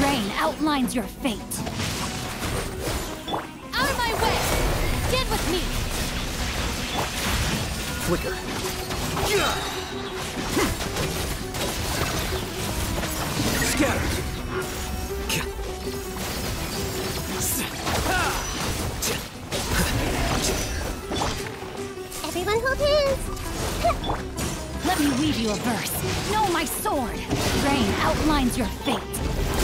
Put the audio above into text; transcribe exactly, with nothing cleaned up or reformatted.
Rain outlines your fate. Out of my way! Get with me! Flicker. Scatter. Everyone hold hands. Let me weave you a verse. Know my sword. Rain outlines your fate.